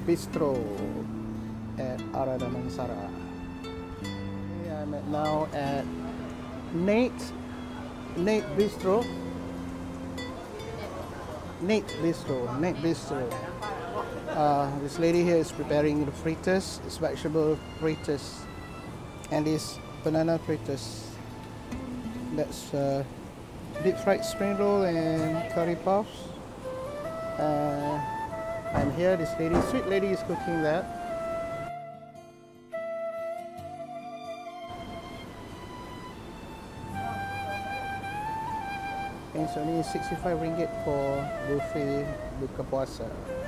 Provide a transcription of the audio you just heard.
Bistro at Damansara. I'm now at Nate Bistro. This lady here is preparing the fritters. It's vegetable fritters, and this banana fritters. That's deep fried spring roll and curry puffs. And here, this lady, sweet lady, is cooking that. And it's only 65 ringgit for buffet buka puasa.